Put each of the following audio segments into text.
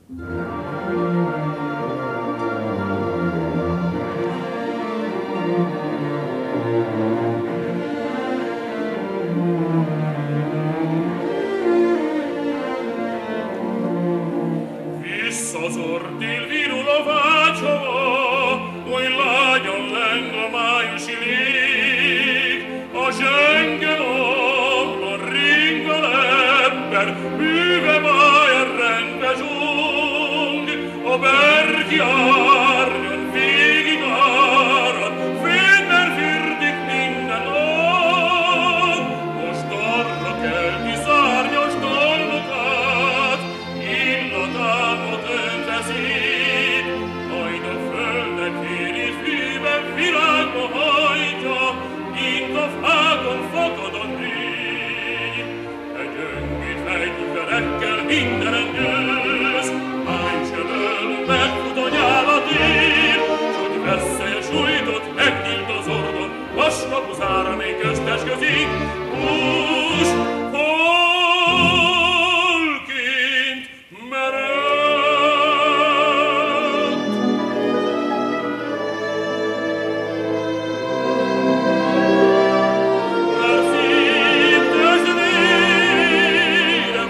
Visszazord virul a vácsova, oly lágyan leng a májusi lég, a zsenge lomba ring a lepper, hűve máján rendbe zsong, a bergi árnyon végig árad, fényben fürdik minden nap, most arra kelti szárnyas dolgokát, illatámot önteszik, majd a földre kéri fűben világba hajtja, mint a fákon fakad a tény. Egy öngit fegyverekkel mindenen győz, májselől megfut a nyálat ér, s hogy veszélyes újtott megnyílt az ordon, vasnap az áramé köztesközik, hús, holként mered. Mert szív testvére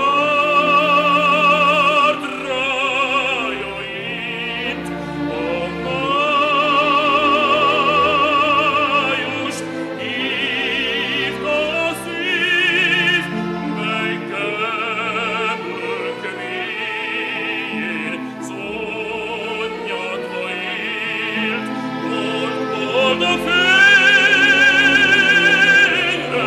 vart rája itt, a májust hívta a szív, mely kemlők mélyén szonnyadva élt, volt boldog fényre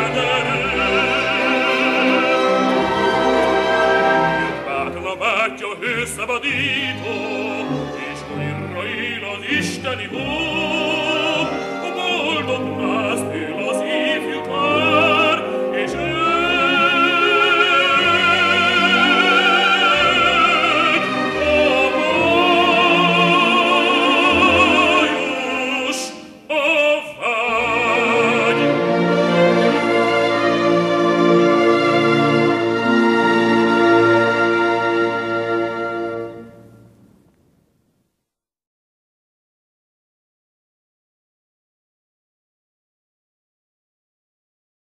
derült. Bátran a bátyja hőszabadító, és újra él az isteni hó, a boldog nász él